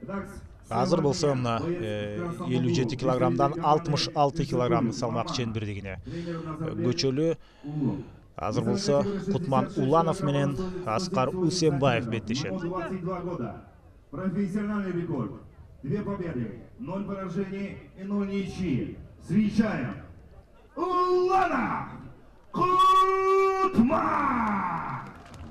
Азыр болсо мына 57 килограммдан 66 килограмм салмак чембирдигине көчөлү. Азыр болсо Кутман Уланов менен Аскар Усенбаев беттешет. Профессиональный рекорд. 2 победы, 0 поражений и 0 ничьи. Встречаем Уланов Кутман!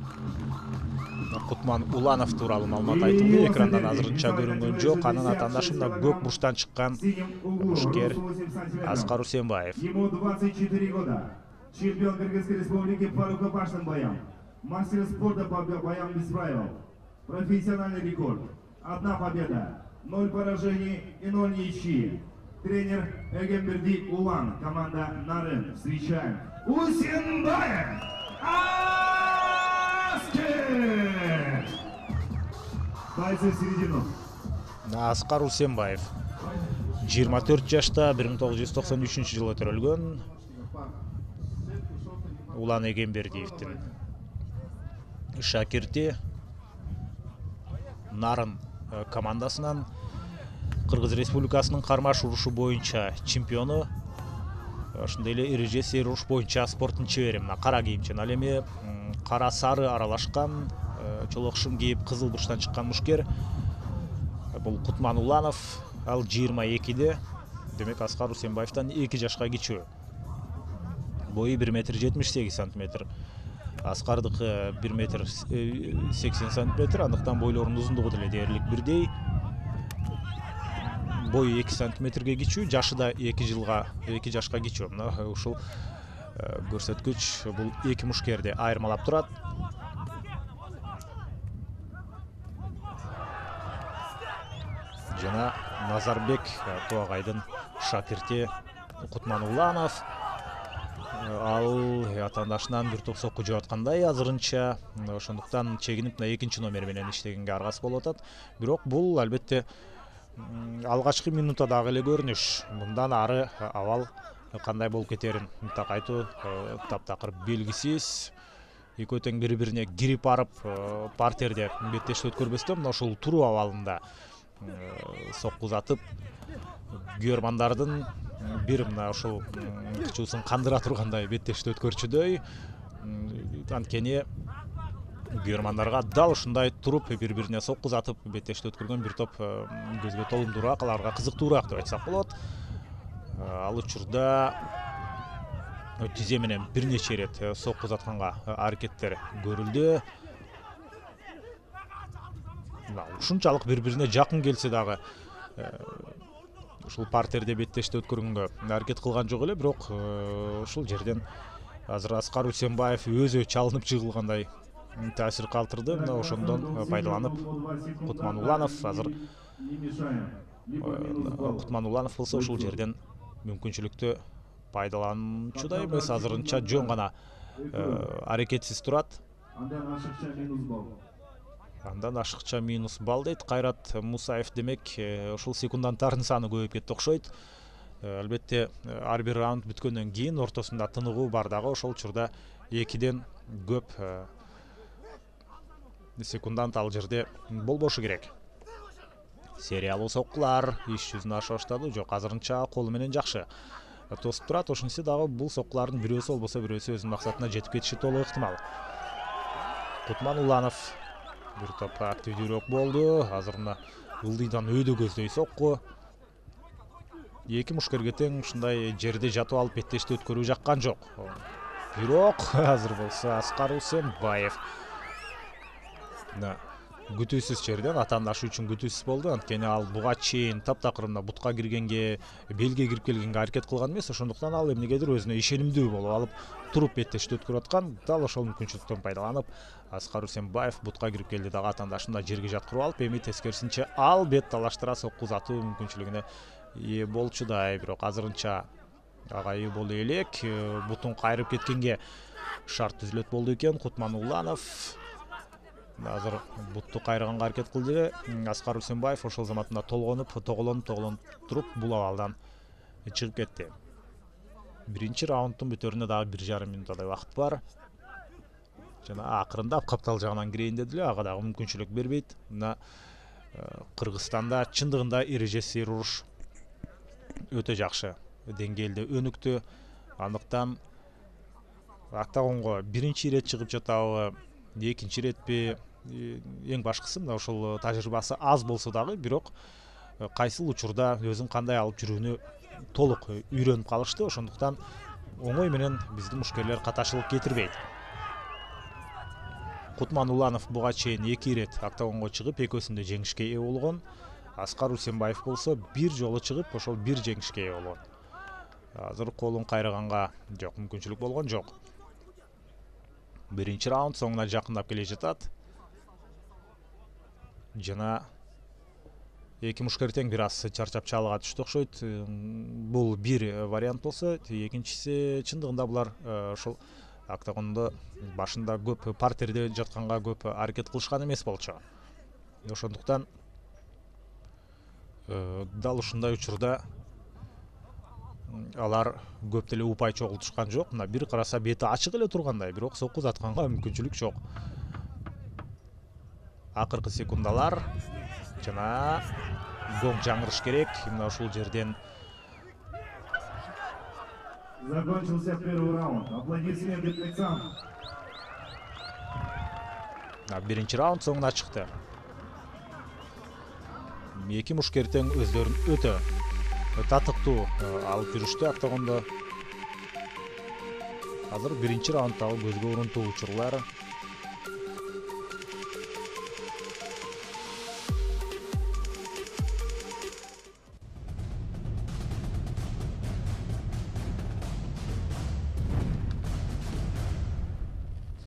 Кутман Уланов тууралуу маалымат айтылды. Экрандан азырынча көрүнгөн жок. Анын атаандашында көк бурчтан чыккан мушкер Аскар Усенбаев. Ему 24 года. Чемпион Кыргызской республики по рукопашным боям. Мастер спорта по боям без правил. Профессиональный рекорд. 1 победа, 0 поражений и 0 ничьи. Тренер Эгемберди Улан, команда Нарын. Встречаем Усенбаев! Аскер! Дайте середину. Аскар Усенбаев 24 жашта, 1993 жылы төрөлгөн. Улан Эгембердиевдин шакирти. Нарын командасынан Кыргыз Республикасынын кармаш урушу боюнча чемпиону. Ошондой эле эреже сыйыр уруш боюнча спорттун чебери. Мына кара кийимчен, ал эми кара сары аралашкан чолок шым кийип кызыл бурчтан чыккан мушкер. Бул Кутман Уланов, ал 22де. Демек Аскар Усенбаевтан 2 жашка кичүү. Бою 1 метр 78 сантиметр. Аскардыкы 1 метр 80 сантиметр, андыктан бойлорунун узундугу деле дээрлик бирдей. Бою 2 сантиметрге кичүү, жашы да 2 жашка кичүү. Мына ушул көрсөткүч бул 2 мушкерди айырмалап турат. Жана Назарбек Туагайдын шакирти Кутман Уланов. Ал атаандашынан бир топ сокку жеп аткандай азырынча, ошондуктан чегинип мына 2 номер менен иштегенге аргасы болуп атат. Бирок бул албетте алгачкы минутадагы эле көрүнүш. Мындан ары абал кандай болуп кетерин айтуу таптакыр белгисиз. Экөө тең бири-бирине кирип барып партерде беттешти өткөрбөстөн мына ушул туруу абалында сокку узатып көрмандардын бир мына ушул кычуусун кандыра тургандай беттешти өткөрчүдөй. Анткени көрмандарга дал ушундай туруп бири-бирине сокку узатып беттешти өткөргөн бир топ көзгө толумдуураак, аларга кызыктуураак деп айтсак болот. Ал учурда тизе менен бир нече ирет сокку узатканга аракеттер көрүлдү. Ушунчалык бири-бирине жакын келсе дагы ушул партерде беттешти өткөргөнгө аракет кылган жок эле, бирок ушул жерден азыр Аскар Усенбаев өзү чалынып жыгылгандай таасир калтырды. Мына ошондон пайдаланып Кутман Уланов азыр Кутман Уланов болсо ушул жерден мүмкүнчүлүктү пайдалануучудай эмес, азырынча жөн гана аракетсиз турат. Андан ашыкча минус балл дейт Кайрат Мусаев. Демек ушул секундантардын саны көбөйүп кетти окшойт. Албетте ар бир раунд бүткөндөн кийин ортосунда тыныгуу бар дагы, ошол учурда 2ден көп секундант ал жерде болбошу керек. Сериялуу соккулар иш жүзүнө аша баштады. Жок, азырынча колу менен жакшы тосуп турат. Ошентсе дагы бул соккулардын бирөөсү болбосо бирөөсү өзүнүн максатына жетип кетиши толук ыктымал. Кутман Уланов бир топ активдүүрөөк болду. Азыр мына ылдыйдан өйдө көздөй сокку. 2 мушкерге тең ушундай жерде жатып алып беттешти өткөрүү жаккан жок. Бирок азыр болсо Аскар Усенбаев күтүүсүз жерден атаандашы үчүн күтүүсүз болду. Анткени ал буга чейин таптакыр бутка киргенге, белге кирип келгенге аракет кылган эмес. Ошондуктан ал эмнегедир өзүнө ишенимдүү болуп алып туруп беттешти өткөрүп аткан. Дал ошол мүмкүнчүлүктөн пайдаланып Аскар Усенбаев бутка кирип келди дагы атаандашын да жерге жаткырып алып, эми тескерисинче ал бет талаштыра сокку узатуу мүмкүнчүлүгүнө ээ болчудай. Бирок азырынча ага ээ боло элек. Бутун кайрып кеткенге шарт түзүлөт болду экен. Кутман Уланов азыр бутту кайрыганга аракет кылды. Аскар Усенбаев ошол заматында тоголонуп туруп бул абалдан чыгып кетти. Биринчи раунддун бүтөрүнө дагы 1,5 минутадай убакыт бар. Жана акырындап каптал жагынан кирейин деди эле, ага дагы мүмкүнчүлүк бербейт. Мына Кыргызстанда чындыгында эрежесиз уруш өтө жакшы деңгээлде өнүктү. Андыктан октагонго биринчи ирет чыгып жатабы, экинчи иретпи, эң башкысы мына ушул тажрыйбасы аз болсо дагы, бирок кайсыл учурда өзүн кандай алып жүрүүнү толук үйрөнүп калышты. Ошондуктан оңой менен биздин мушкерлер каташылык кетирбейт. Кутман Уланов буга чейин 2 ирет октагонго чыгып, экөөсүндө жеңишке ээ болгон. Аскар Усенбаев болсо бир жолу чыгып, ошол бир жеңишке ээ болгон. Азыр колун кайраганга жок, мүмкүнчүлүк болгон жок. Биринчи раунд соңуна жакындап келе жатат. Жана эки мушкер тең бир аз чарчап чалыга түштү окшойт. Бул бир вариант болсо, экинчиси чындыгында булар ошол октагондо башында көп партерде жатканга көп аракет кылышкан эмес болчу. Ошондуктан дал ушундай учурда алар көп деле упай чогултушкан жок. Мына бир караса бети ачык эле тургандай, бирок сокку затканга мүмкүнчүлүк жок. Акыркы секундалар жана гонг жаңырыш керек. Мына ушул жерден Закончился первый раунд. Аплодисменты певцам. Биринчи раунд соңуна чыкты. Эки мушкер тең өздөрүн өтө татыктуу алып жүрүштү октагондо. Азыр биринчи раундтагы көзгө урунтуу учурлар